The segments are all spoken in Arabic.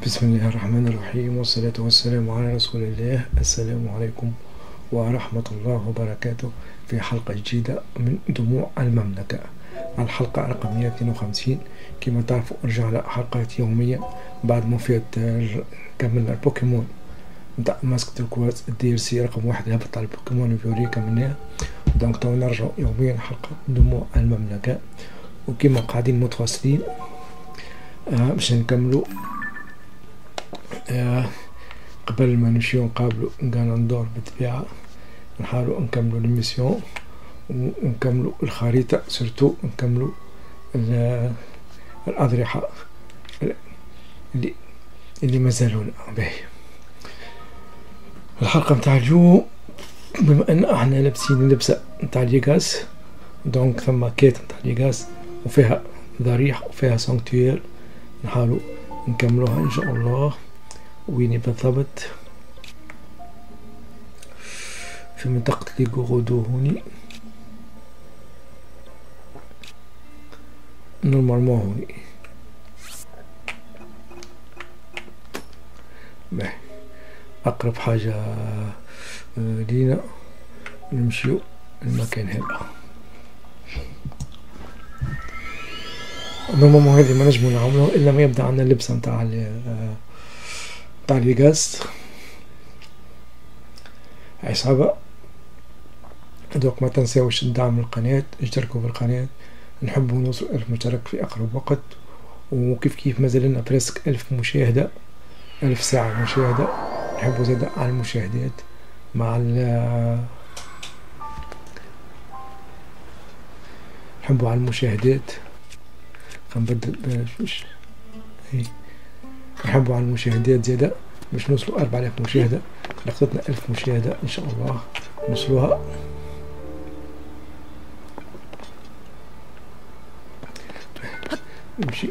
بسم الله الرحمن الرحيم، والصلاة والسلام على رسول الله. السلام عليكم ورحمة الله وبركاته. في حلقة جديدة من دموع المملكة، الحلقة رقم 152. كما تعرفوا ارجع على حلقات يومية بعد ما فات كملنا البوكيمون نتاع ماسك تركواز الدي سي رقم 1 هبط على البوكيمون فيوري كملناه. دونك تو نرجع يوميا حلقة دموع المملكة، وكما قاعدين متواصلين باش نكملوا. قبل ما نمشيو نقابلو غانندور بالطبيعة نحاولو نكملو الميسيون ونكملو الخريطة، سورتو نكملو الأضرحة اللي مازالونا باهي. الحلقة متاع اليوم بما ان احنا لابسين اللبسة متاع ليغاس، دونك ثم كيت متاع ليغاس وفيها ضريح وفيها سانكتوير، نحاولو نكملوها ان شاء الله. ويني بالضبط؟ في منطقة ليغورودو هوني نورمالمون هوني باهي. أقرب حاجة لينا نمشيو المكان هذا. نورمالمون هذه ما نجمو نعملو إلا ما يبدا عندنا اللبسة متاع ليغاس عصابة. دوك ما تنساوش دعم القناة، اشتركوا في القناة، نحبوا نوصل 1000 مشترك في أقرب وقت. وكيف كيف مازالنا بريسك 1000 مشاهدة، 1000 ساعة مشاهدة. نحبوا زادا على المشاهدات مع نحبوا على المشاهدات. خنبدل باش نحبوا على المشاهدات زادا باش نوصلوا 4000 مشاهدة. لقطتنا 1000 مشاهدة إن شاء الله نوصلوها. نمشي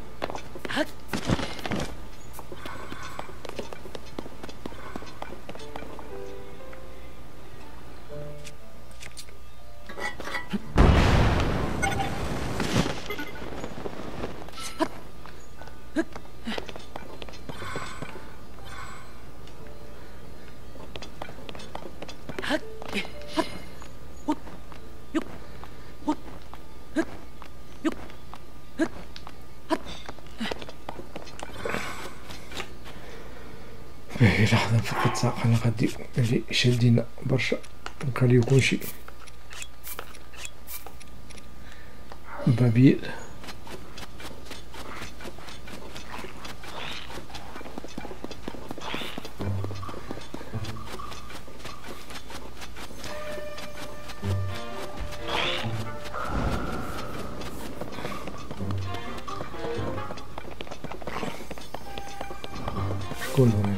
لحظة فقط ساعة نغدي اللي شادينا برشا. نخلي يكون شي بابيل شكون هنا؟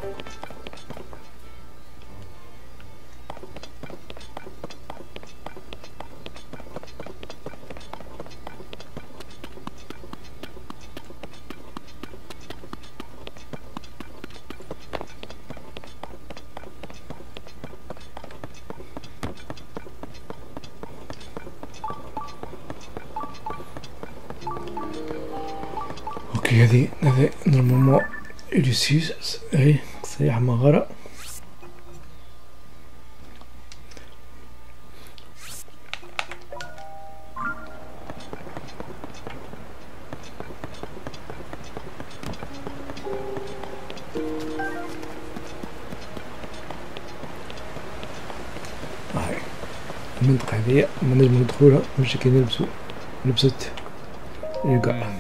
اوكي هذا نورمالمون اليسيس اهي صيح مغارة. هاي المنطقة هذيا ما نجمو ندخلولها مش كي نلبسو لبسة القاع.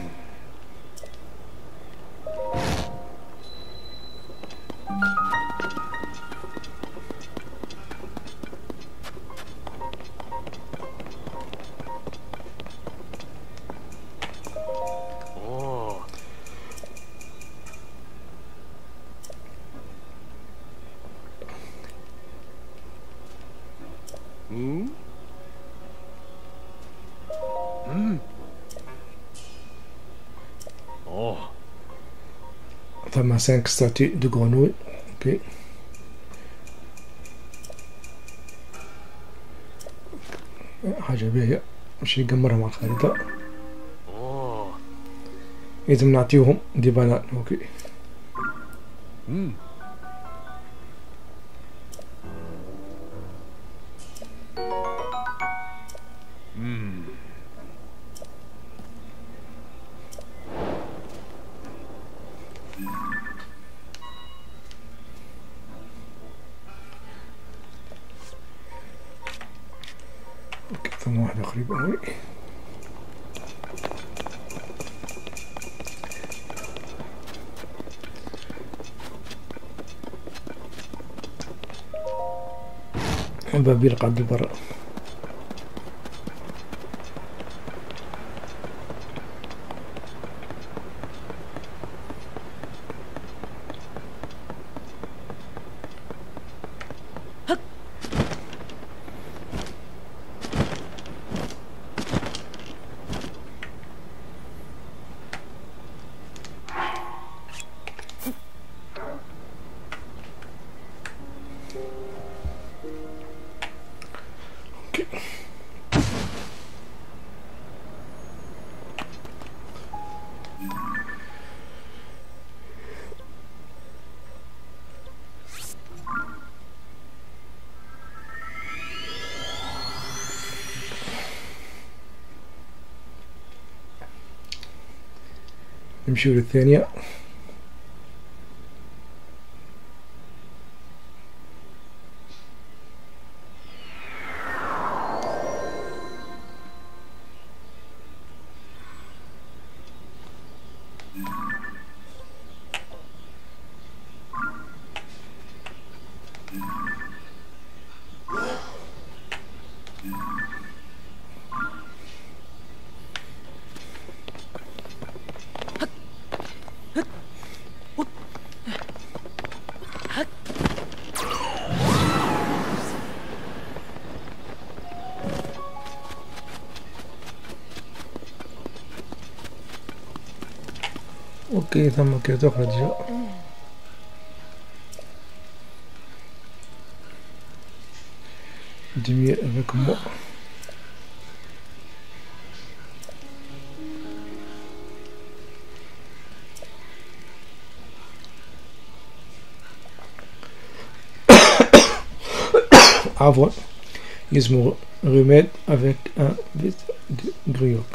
ثم 5 ستاتي دو غرونوي. اوكي حاجة باهية باش يقمرها مع الخريطة. لازم نعطيوهم دي بنان. اوكي اوكي ثم واحدة قريبة اوي. الباب يلقى بالبرا. نمشيو للثانية. اوكي ثم كرت اخرى déjà. Demi avec moi. Avoir يسمو remède avec un vide de grioc.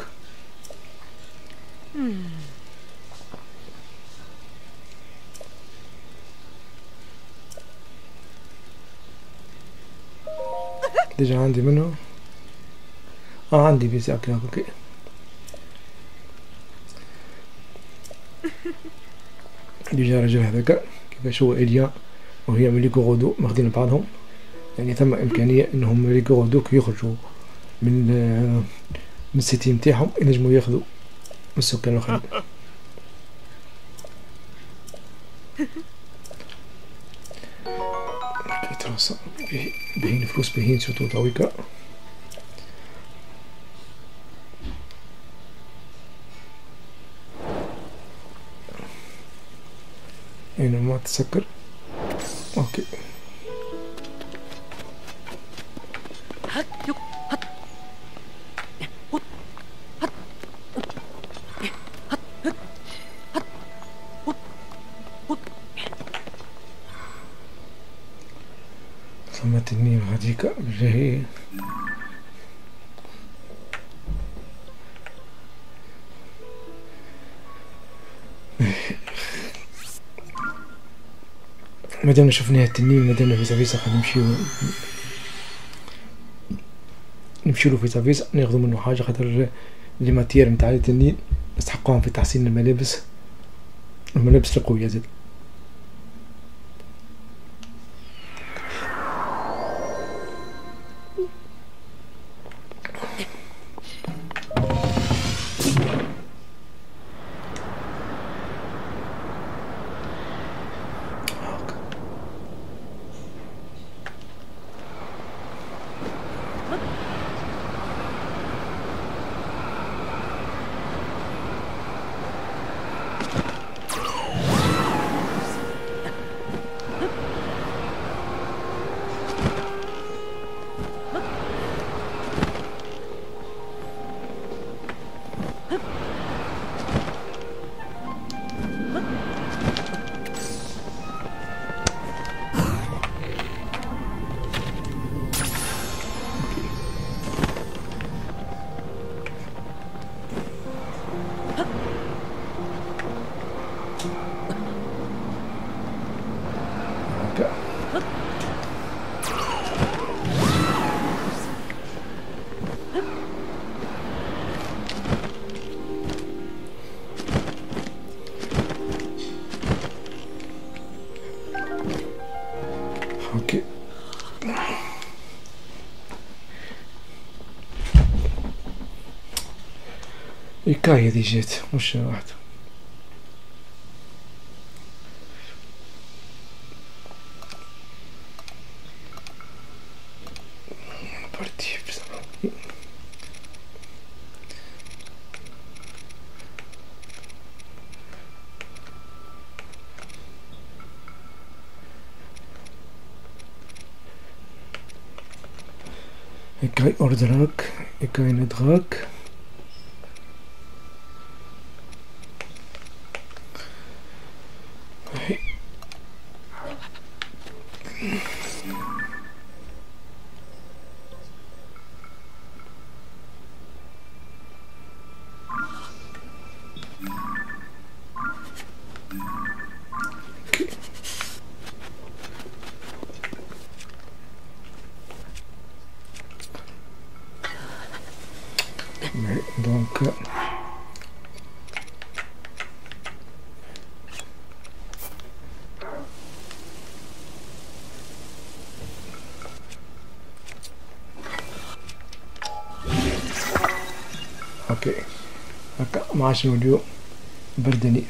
ديجا عندي منه. عندي بيسا اوكي. ديجا الرجل هذاك كيفاش هو إليا وهي مليكو غودو ماخدين بعضهم، يعني ثم إمكانية إنهم مليكو غودوك يخرجوا من السيتي متاعهم ينجموا ياخذوا من السكان الآخرين. يترصى باهين فلوس باهين سورتو تويكا. هنا ما تسكر. اوكي ثم تنين هذيك بالجهية. مادامنا شفنا التنين مادامنا في سافيسا خلينا نمشيو في سافيسا ناخذ منه حاجة، خاطر لي ماتير نتاع التنين نستحقوهم في تحسين الملابس القوية زاد. إيكاي هذي جات مش واحدة. إيكاي أوردراك إيكاي ندغاك donc اوكي هكا مع شنو اليوم بردانين.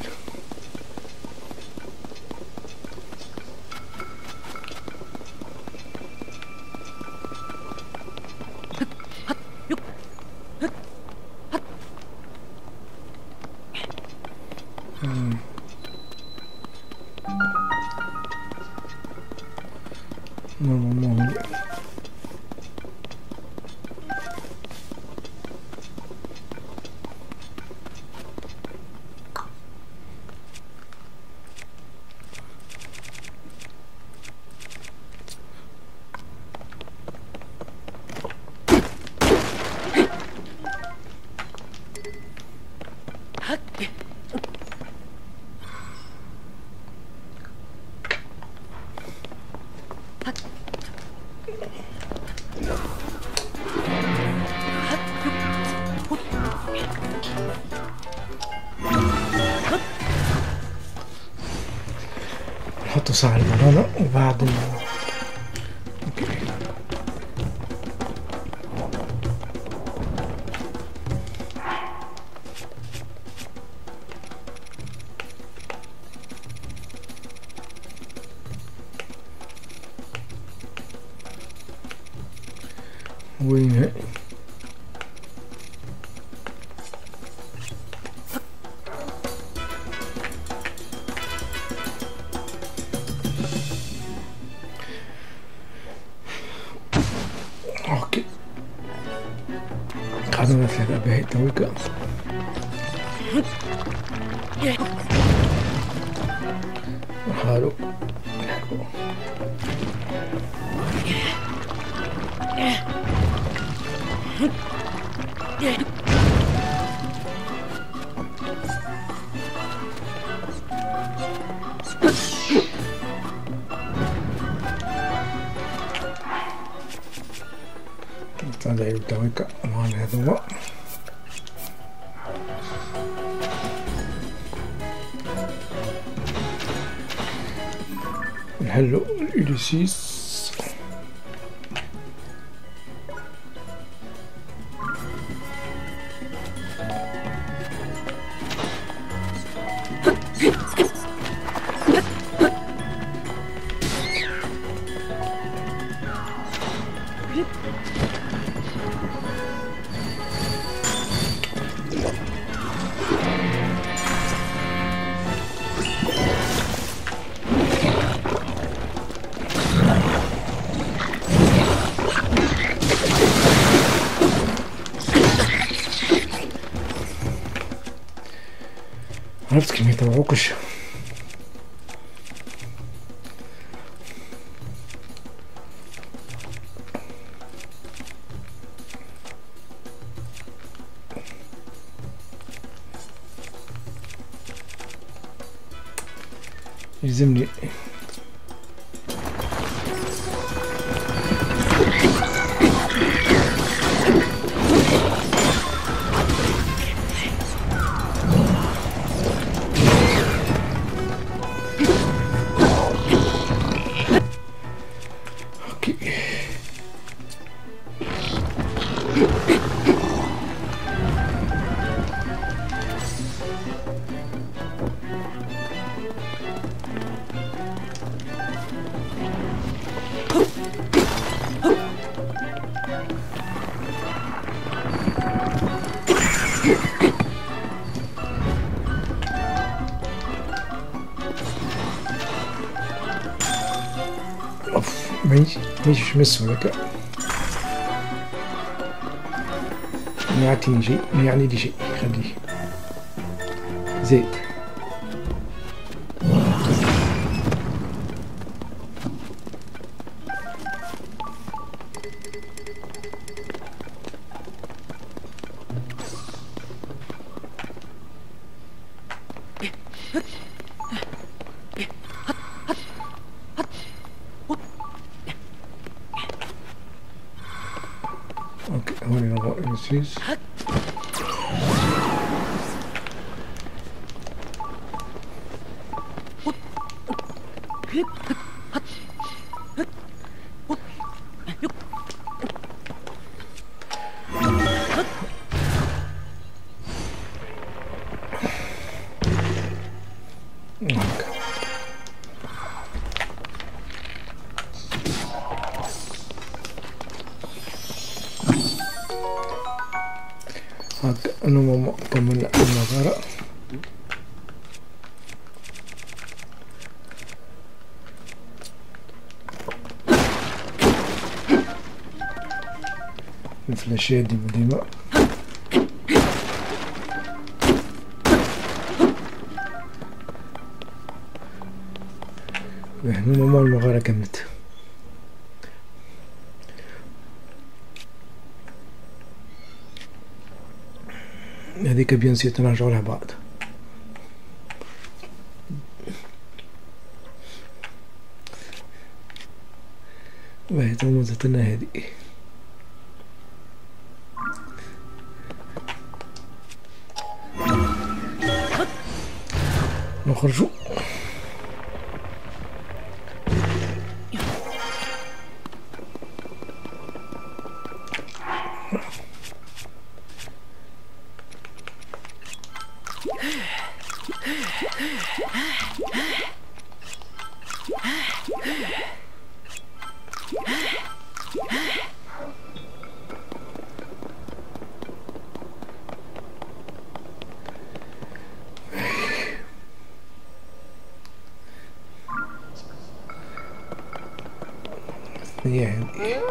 نورمالمون نحطو صاع البنانة وبعد وين هي اوكي قاعدة مثلا باهي تويكا حالو هذا يلتويك مع هذا نحلو الإليسيس. عرفت كمية العقش يلزمني اوف ما يشمس ولا ما يعطيني شيء، ما يعني لي شيء. خليه زيت. اوكي هون نضع المسيس. هكا أنا طمنا المغارة. الفلاشات ديما هنا ماما المغارة كملت. هذيك بيان سير تنرجعو لها بعض. باهي تو مزتنا هذي. نخرجو. هي هذي.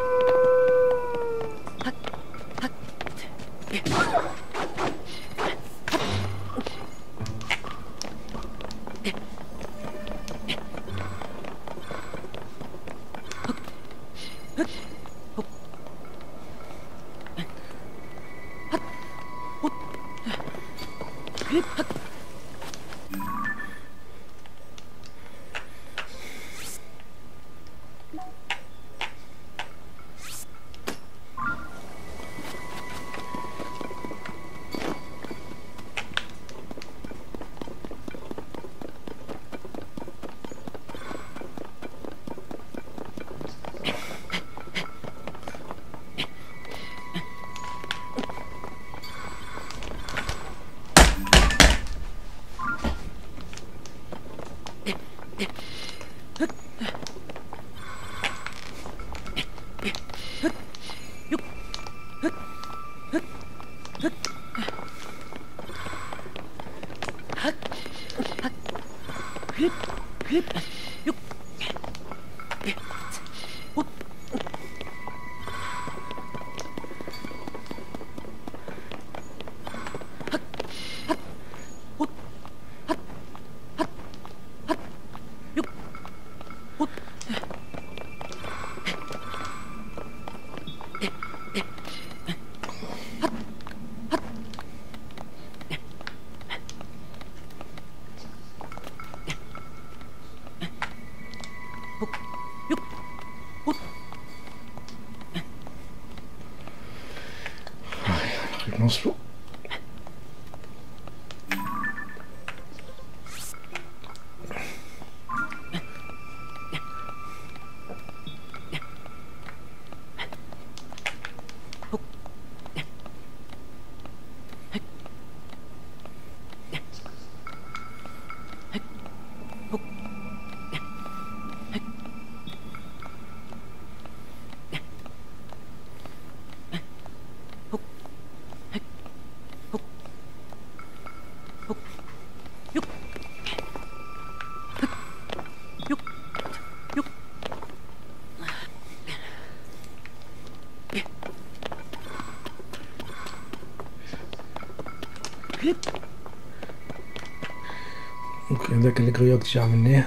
اوكي هذاك اللي قريوك تجي عملناه.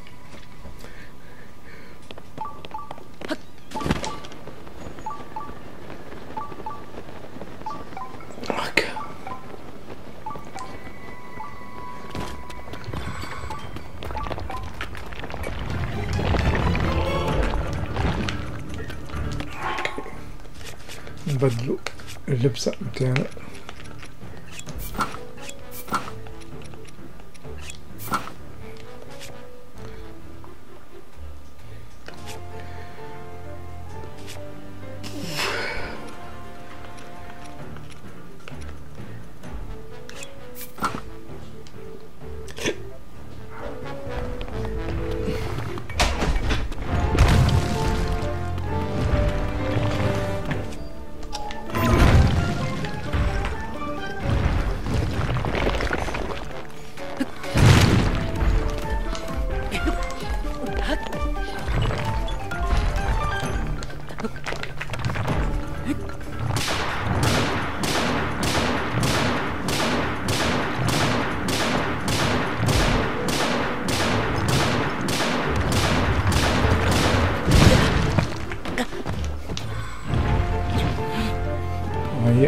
اوكي نبدلو اللبسة بتاعنا. هي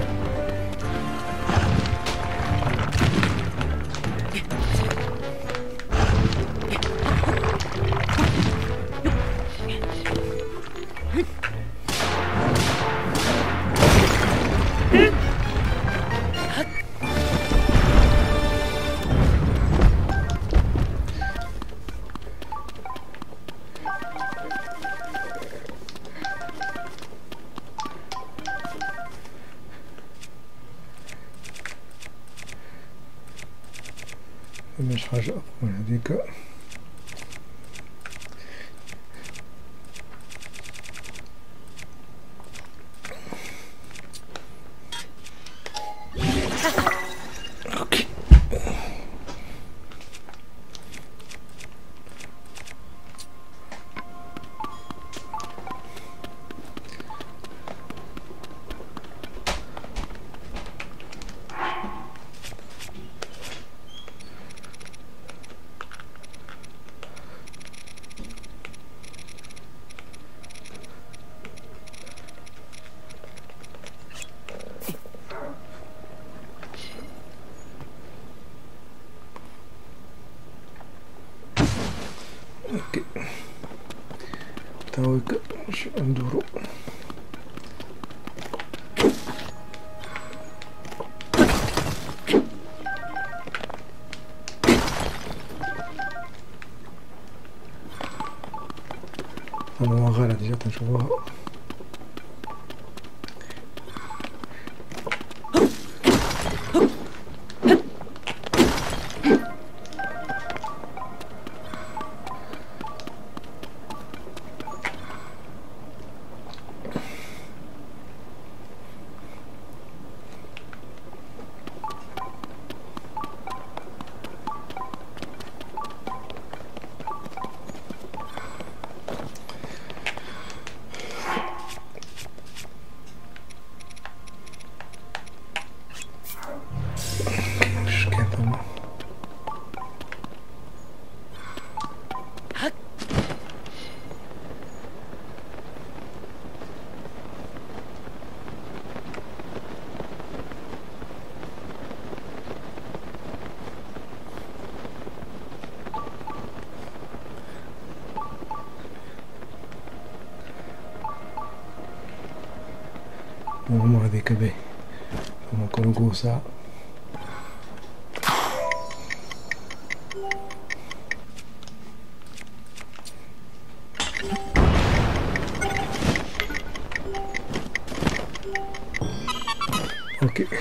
مش حاجة أقوى من هذيك. اوكي اوكي تاويك مش ندورو. أنا غلط جات نشوفوها. مش كيف وهم هذيك به هم كانوا قوسا. اوكي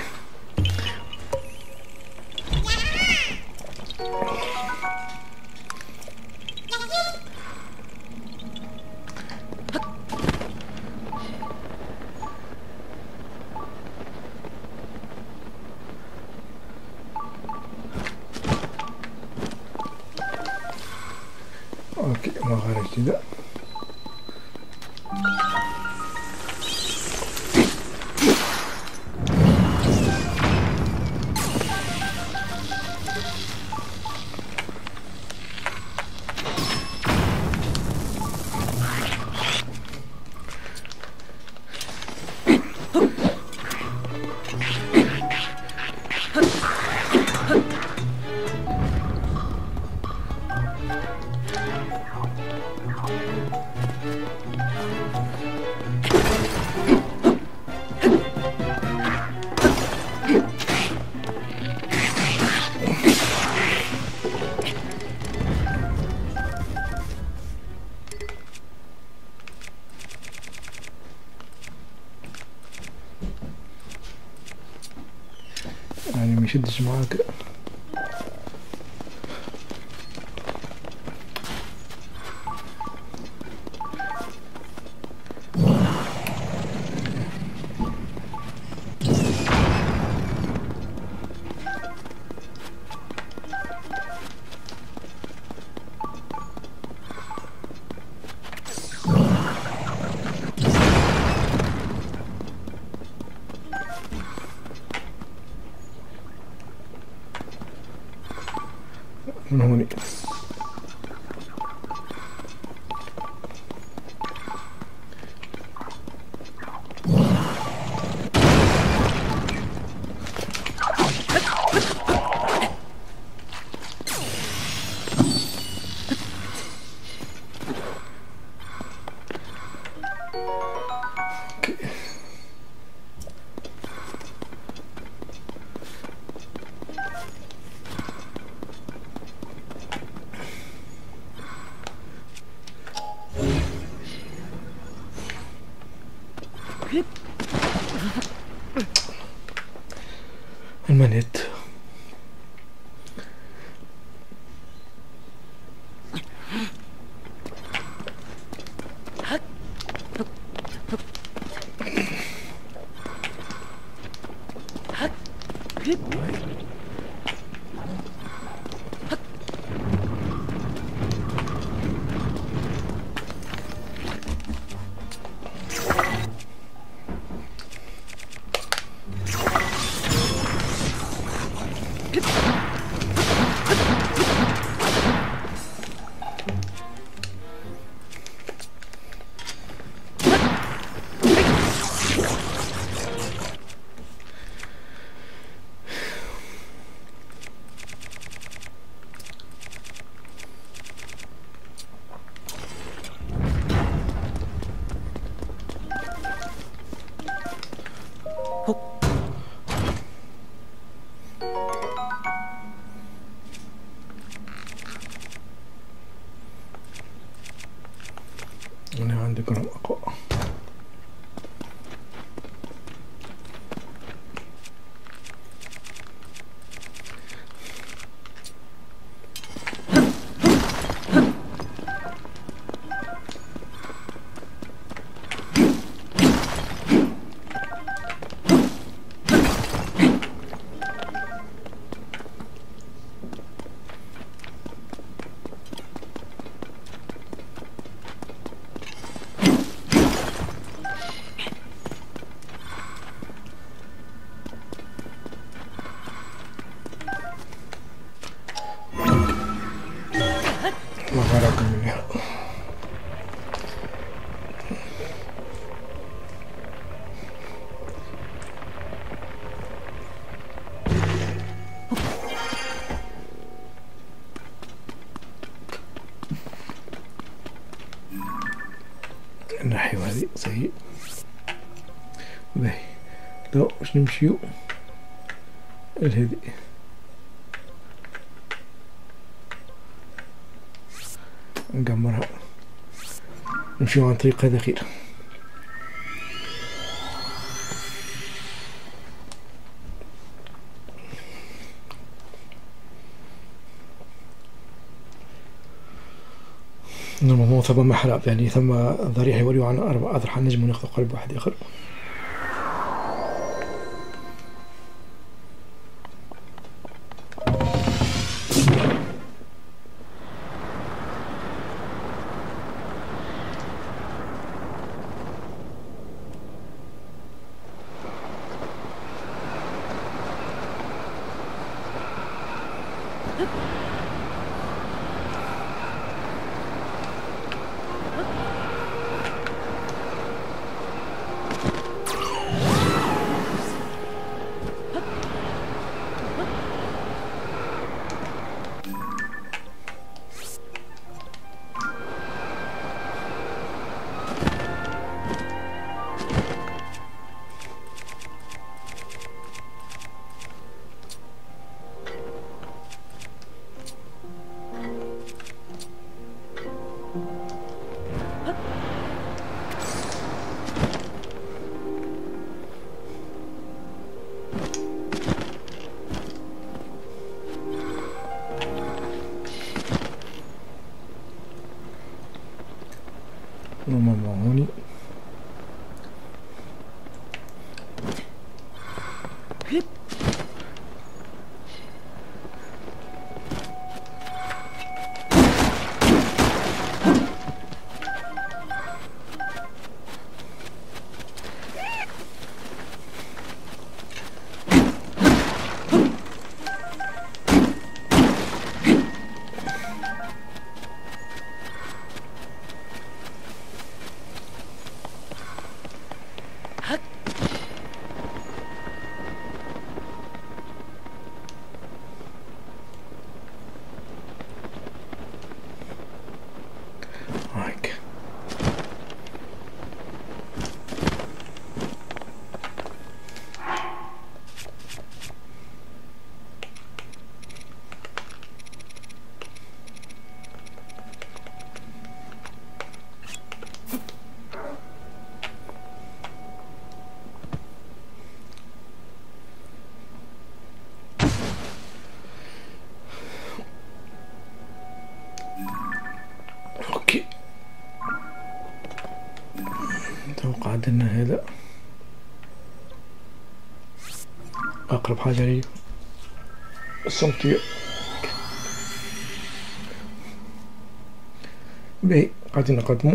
اوكي ما غير كده. يشدش معاك. من هوني المنت. أنا عندي كلام أقوى. مغارة منها. الناحية هذه زي باهي. لو باش نمشيو لهذي نقمرها، نمشيو عن طريق هذا خير. نورمالمون ثم محراب، يعني ثم ضريح يوليو عن 4 أضرحة، نجمو ناخذ قلب واحد آخر. هيك. اوكي، اتوقع عدلنا هذا اقرب حاجة لي السنتير. باهي قاعدين نقدمو.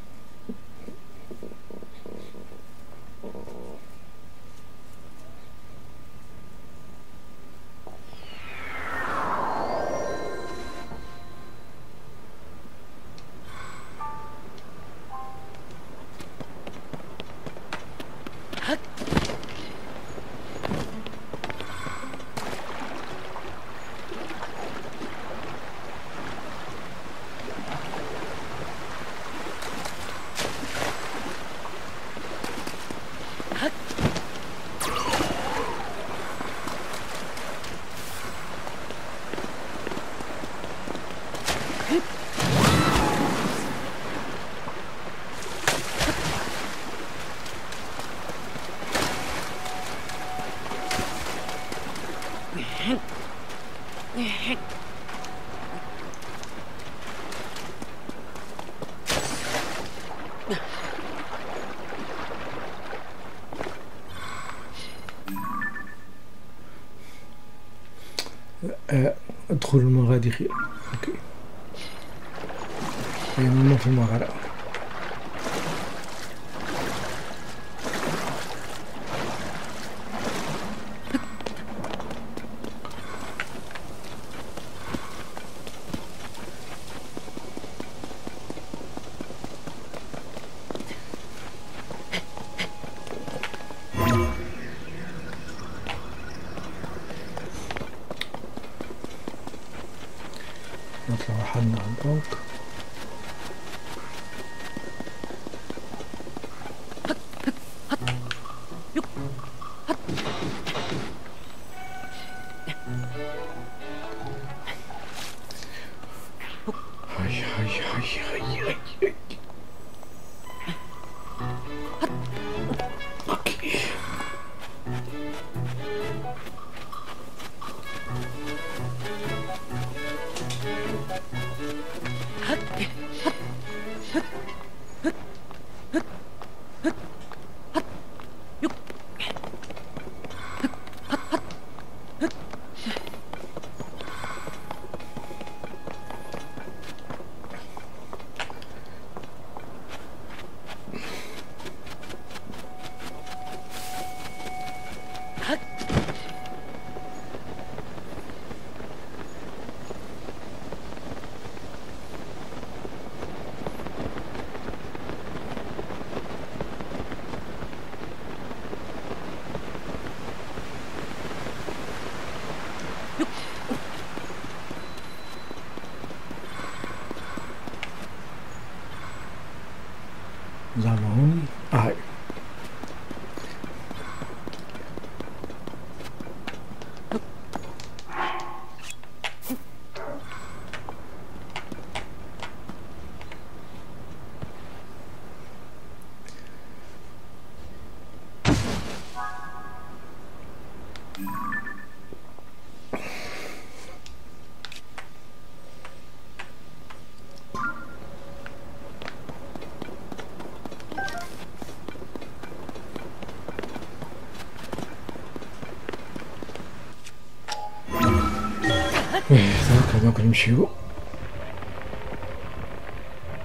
ادخل المغادي خير. اوكي، أيمنا في المغارة. نطلع حالنا على الأرض. هاي هاي هاي هاي هاي. اوكي، زعما هوني هاي. هذاك نمشيو.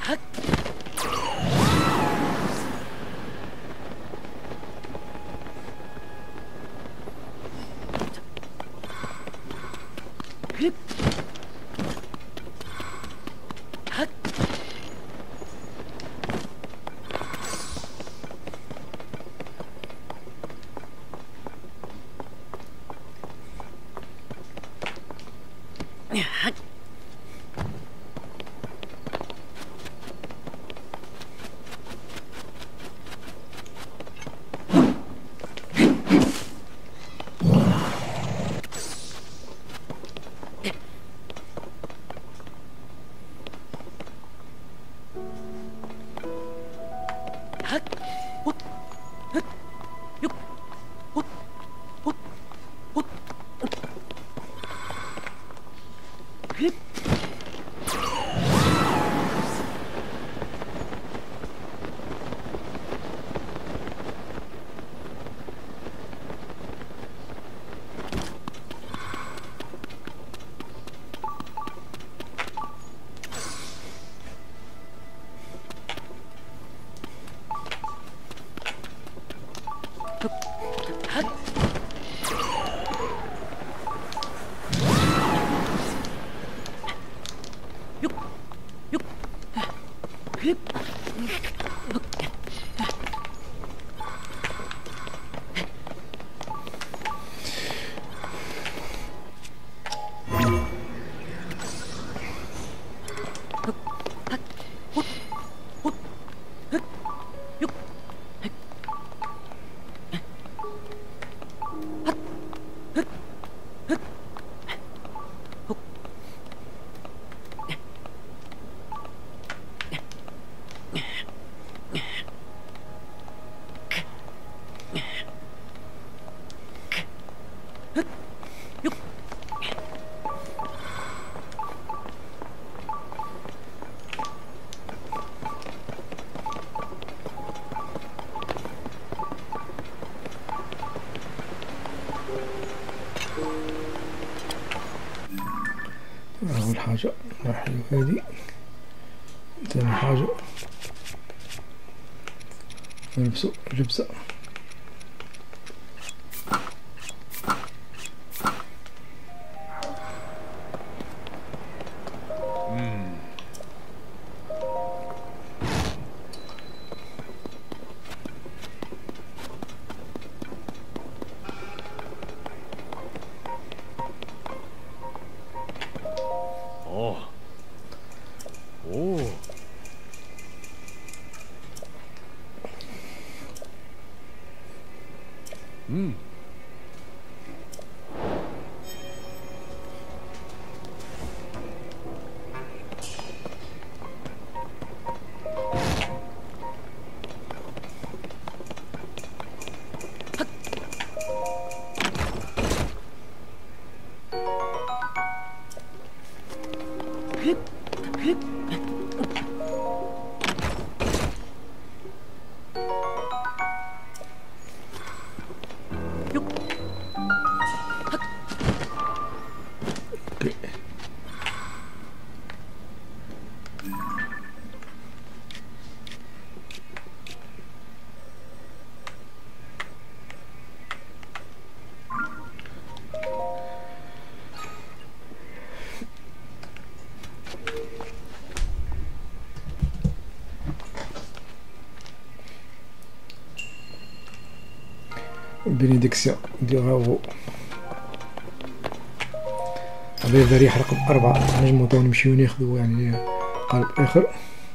أول حاجة نحل هذه، ثاني حاجة نلبسو لبسة، بينيديكسيون نديروها هذا ضريح رقم 4. نجمو تو نمشيو ناخدو يعني قالب آخر.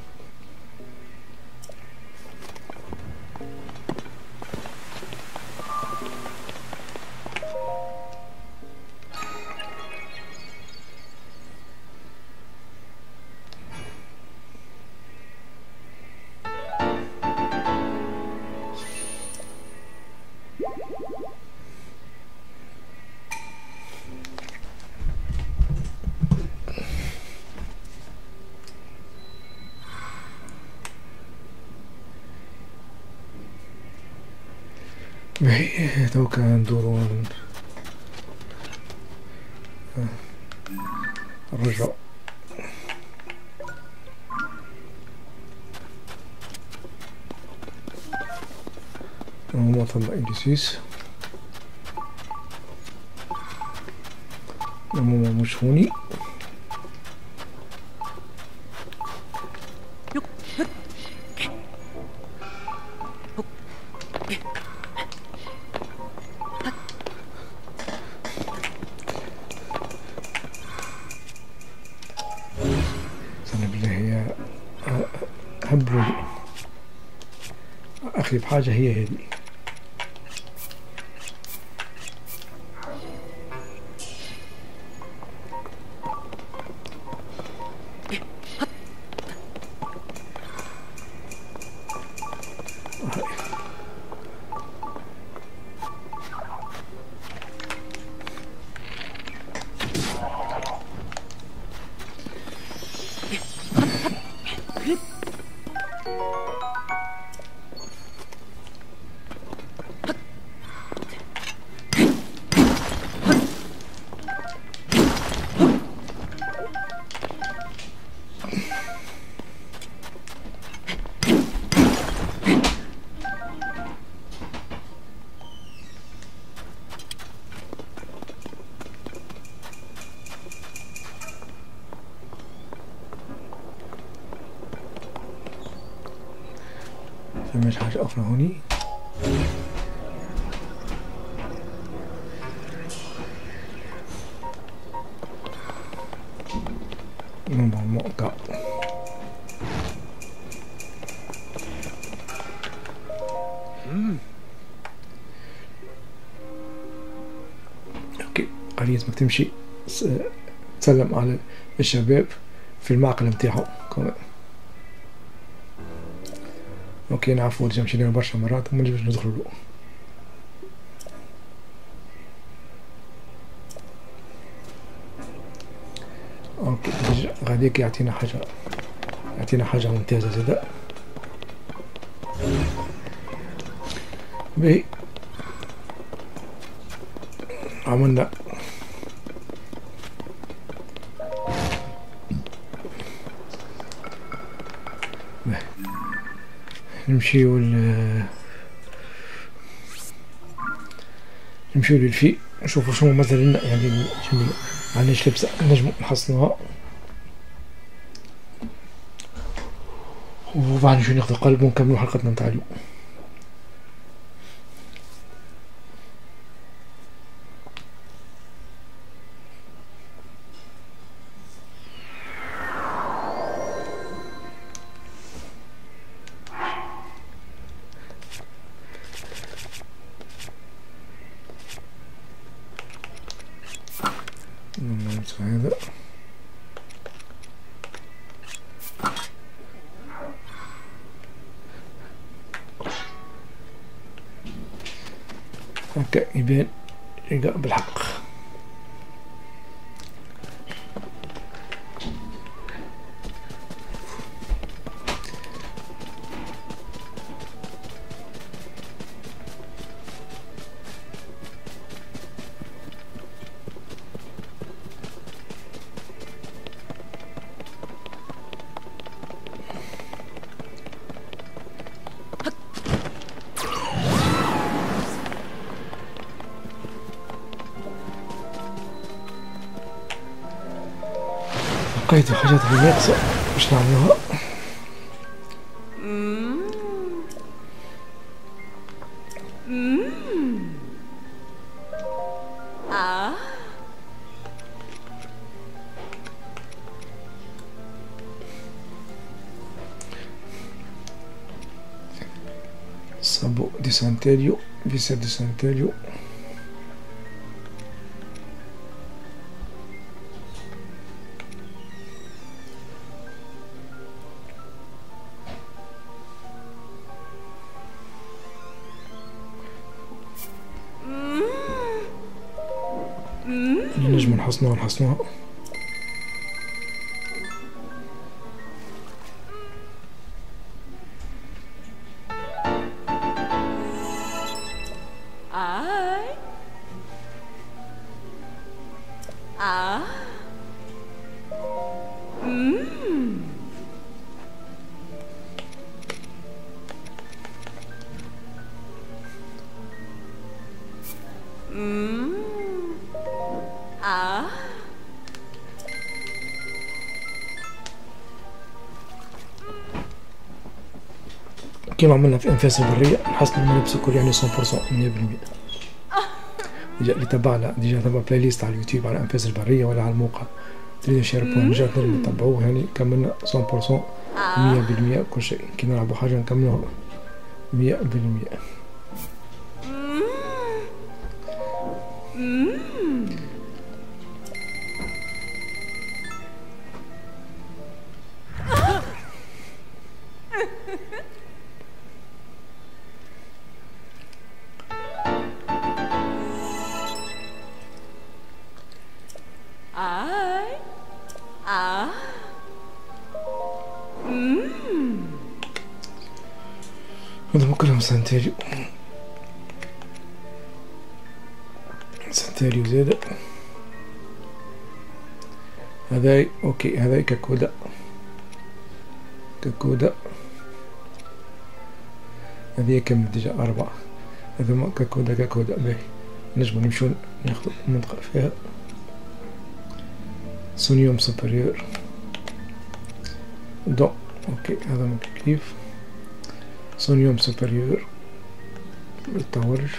دوكا ندورو نرجعو هما ثم إنديسيس هما مشهوني سنة بالله هي هبلوا لي أخي بحاجة هي هذي فماش حاجة أخرى هوني مقطع اوكي قال لازمك تمشي تسلم على الشباب في المعقل متاعهم كمان. اوكي نعرفو ديجا مشينا برشا مرات وما نجمش ندخلو له. اوكي غاديك يعطينا حاجة ممتازة زادا. باهي عملنا نمشيو للفي نشوفو شنو مازال لنا يعني عندناش لبسة نجمو نحصنوها وبعد نمشيو ناخدو قلب ونكملو حلقتنا نتاع اليوم. هذا هكا يبان بالحق. لقيت الحاجات اللي ناقصة باش نعملوها. صابو دي سانتيليو فيسا دي سانتيليو نجمو نحصنوها. كيما عملنا في أنفاس البرية نحصلو الملابس الكل يعني 100% 100%. ديجا اللي تبعنا ديجا تبع بلاي ليست على اليوتيوب على أنفاس البرية ولا على الموقع www.share.net اللي تبعوه يعني كملنا 100% 100% كل شيء. كي نلعبو حاجة نكملوها 100%. هذا كلهم سانتاريو زادا. هذاي اوكي هذاي كاكودا هذه كم ديجا 4. هذوما كاكودا باهي نجمو نمشو ناخدو منطقة فيها سونيوم سوبريور دون اوكي هذا كيف سونيوم سوبريور بالتورج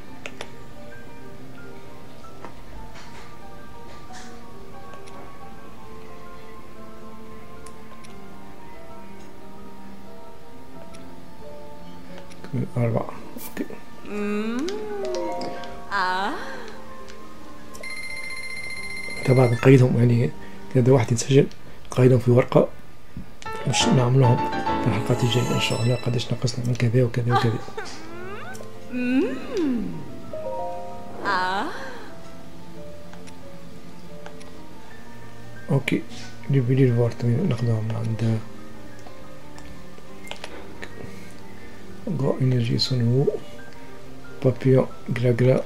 من 4 اوكي. طبعا نقيدهم يعني كذا واحد يتسجل نقيدهم في ورقة باش نعملهم في الحلقات الجاية ان شاء الله قداش نقصنا من كذا وكذا وكذا. اوكي لي الفورت ناخذوها من عند غو انرجي سونو بابيون غراغرا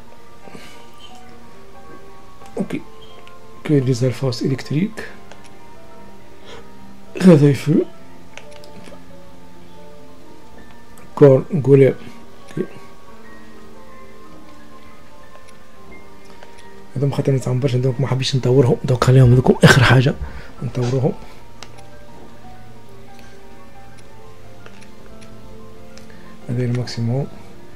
اوكي كي لي زالفاس الكتريك هذا يفو كور غولير هذا خاطر نتعب برشا دونك ما حبيتش نطورهم دونك خليهم هذوكم اخر حاجه نطوروهم. هذا الماكسيموم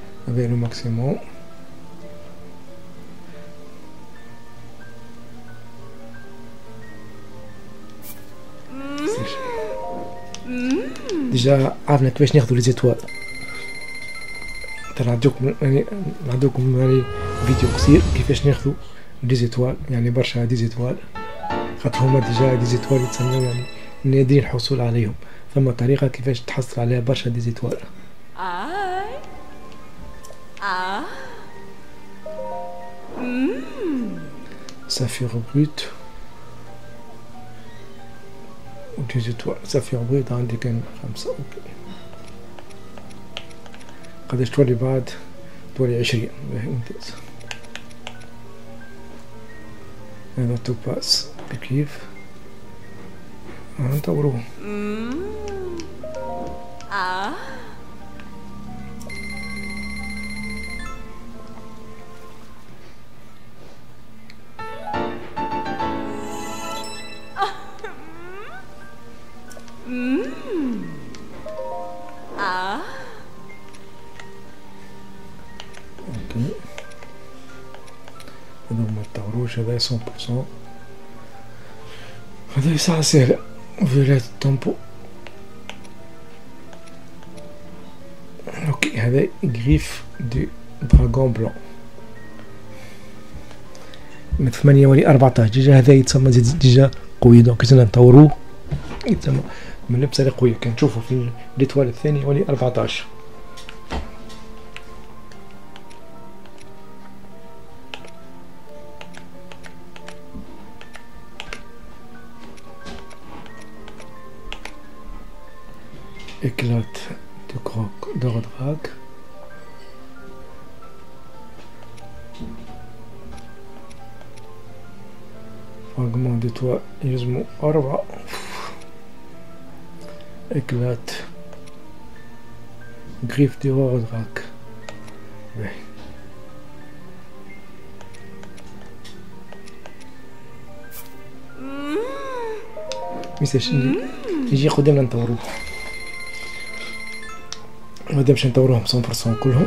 ديجا عرفنا كيفاش ناخذ لي زيتوال. ترى نعطيكم يعني فيديو قصير كيفاش ناخذ لي زيتوال يعني برشا دي زيتوال خاطر هما ديجا دي زيتوال يتسموا يعني نادرين الحصول عليهم. ثم طريقه كيفاش تحصل عليها برشا دي زيتوال. سافير بروت ودي زيتوال. سافير بروت عندي كان 5 اوكي. قداش تولي بعد؟ تولي 20 باهي ممتاز. هذا توباس كيف نطوروه. هذا ما يطوروش هذا 100%. هذا ساعة سهلة فيولات التامبو اوكي. هذا غريف دي دراغون بلون من 8 ولي 14 ديجا. هذا يتسمى ديجا قوي دونك كنا نطوروه يتسمى من لبسة اللي قوية. كنشوفو في ليتوال الثاني ولي 14. éclate de croc d'Ordrak. Fragment de toit يلزمو 4. éclate griffe de Ordrak. ميساش يجي قدامنا نطوروه. مادام باش نطوروهم 100% كلهم.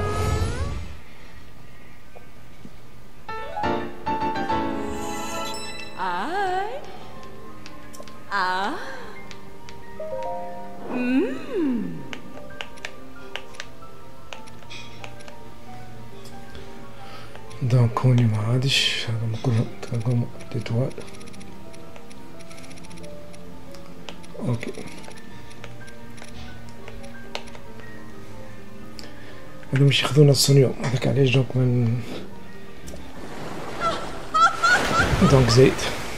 دونك هوني ما عادش هذا كلهم تلقاهم تطوال. اوكي هذا مش ياخذونا الصنيوم هذاك علاش دونك من دونك زيد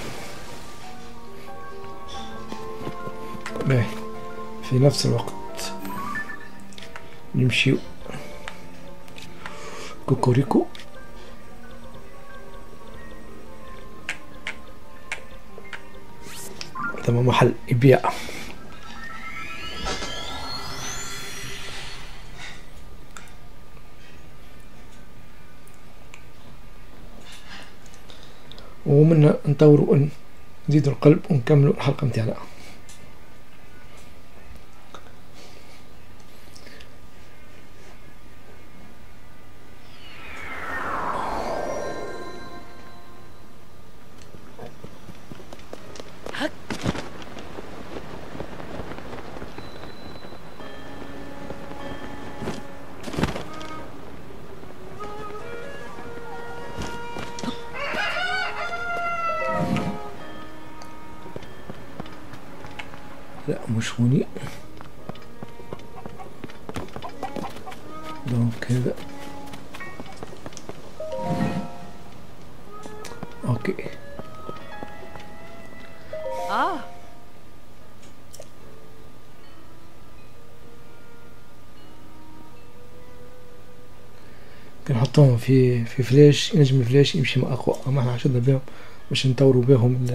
باهي. في نفس الوقت نمشيو كوكوريكو تمام محل يبيع ومنا نطوروا نزيدوا القلب ونكملوا الحلقة متاعنا. لا مش هوني دونك هذا اوكي. كنحطوهم في فلاش ينجم الفلاش يمشي مع اقوى. اما احنا عشدنا بهم باش نطوروا بهم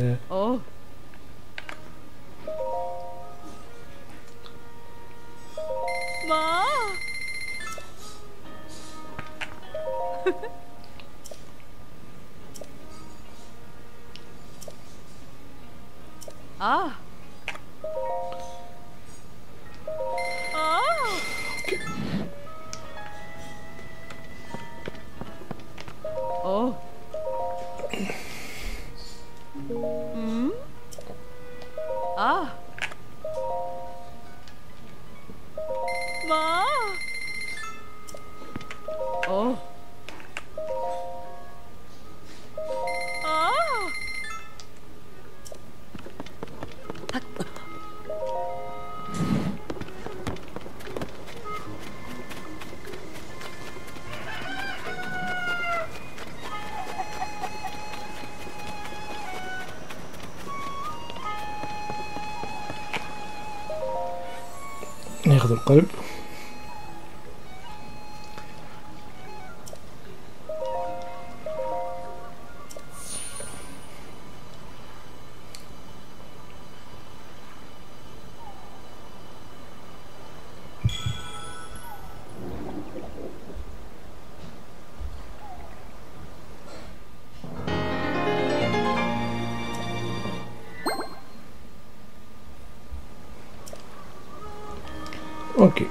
ناخذ القلب اوكي.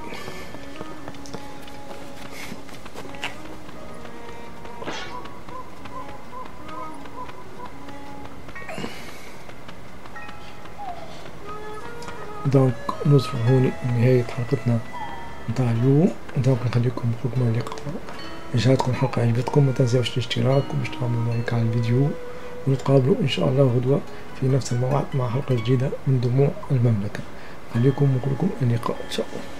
دونك نوصل هوني نهاية حلقتنا نتاع اليوم. دونك نخليكم بحكم اللقاء. إن شاء الله تكون الحلقة عجبتكم. ما تنساوش الاشتراك وباش تعملوا لايك على الفيديو، ونتقابلوا إن شاء الله غدوة في نفس الموعد مع حلقة جديدة من دموع المملكة. خليكم وكلكم اللقاء إن شاء الله.